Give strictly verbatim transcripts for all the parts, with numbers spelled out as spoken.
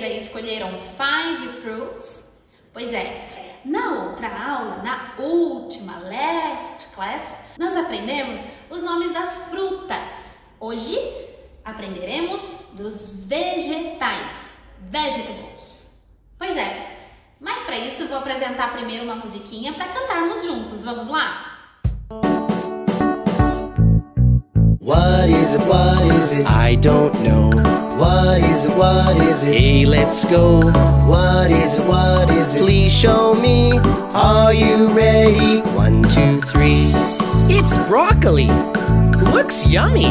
feira e escolheram five fruits? Pois é, na outra aula, na última, last class, nós aprendemos os nomes das frutas. Hoje aprenderemos dos vegetais, vegetables. Pois é, mas para isso eu vou apresentar primeiro uma musiquinha para cantarmos juntos. Vamos lá? What is it, what is it? I don't know. What is it, what is it? Hey, let's go. What is it, what is it? Please show me. Are you ready? One, two, three. It's broccoli. Looks yummy.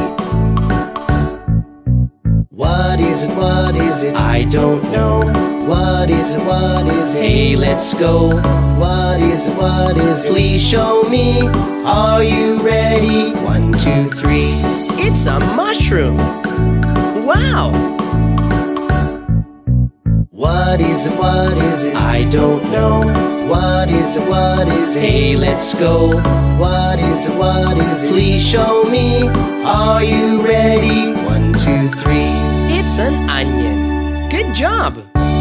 What is it, what is it? I don't know. What is it, what is it? Hey, let's go. What is it, what is it? Please show me. Are you ready? One, two, three. It's a mushroom. Wow. What is it, what is it? I don't know. What is it, what is it? Hey, let's go. What is it, what is it? Please show me. Are you ready? One, two, three. It's an onion. Good job.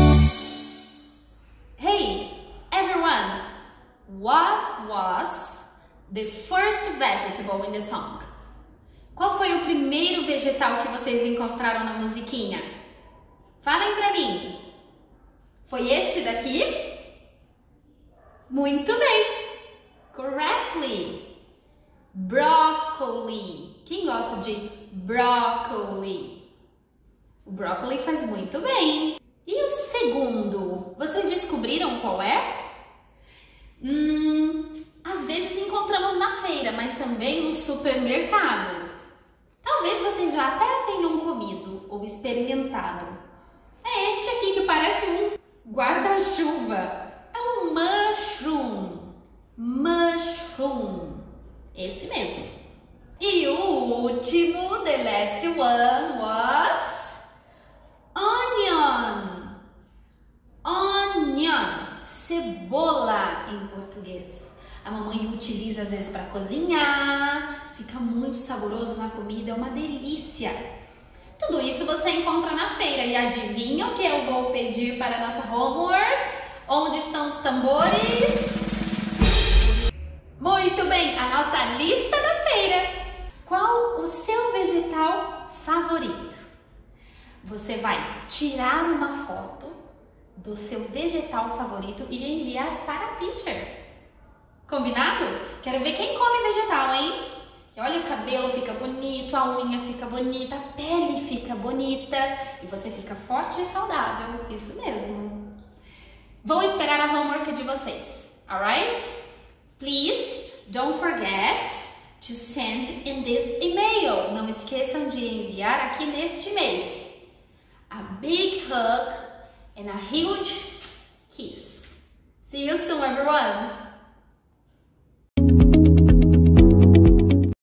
Hey, everyone! What was the first vegetable in the song? Qual foi o primeiro vegetal que vocês encontraram na musiquinha? Falem pra mim. Foi este daqui? Muito bem! Correctly! Broccoli. Quem gosta de broccoli? O brócoli faz muito bem. E o segundo? Vocês descobriram qual é? Hum, às vezes encontramos na feira, mas também no supermercado. Talvez vocês já até tenham comido ou experimentado. É este aqui que parece um guarda-chuva. É um mushroom. Mushroom. Esse mesmo. E o último, the last one, was onion. Onion. Cebola em português. A mamãe utiliza às vezes para cozinhar, fica muito saboroso na comida, é uma delícia. Tudo isso você encontra na feira. E adivinha o que eu vou pedir para a nossa homework? Onde estão os tambores? Muito bem, a nossa lista da feira. Qual o seu vegetal favorito? Você vai tirar uma foto do seu vegetal favorito e enviar para a teacher. Combinado? Quero ver quem come vegetal, hein? Que olha, o cabelo fica bonito, a unha fica bonita, a pele fica bonita e você fica forte e saudável. Isso mesmo. Vou esperar a homework de vocês, alright? Please don't forget to send in this email. Não esqueçam de enviar aqui neste e-mail. A big hug and a huge kiss. See you soon, everyone!